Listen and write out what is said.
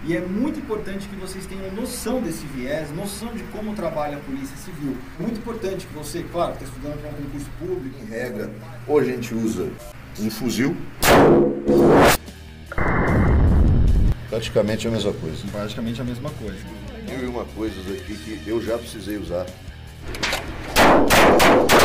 E é muito importante que vocês tenham noção desse viés, noção de como trabalha a Polícia Civil. Muito importante que você, claro, está estudando para um concurso público. Em regra, ou a gente usa um fuzil, praticamente a mesma coisa. Praticamente a mesma coisa. E uma coisa aqui que eu já precisei usar.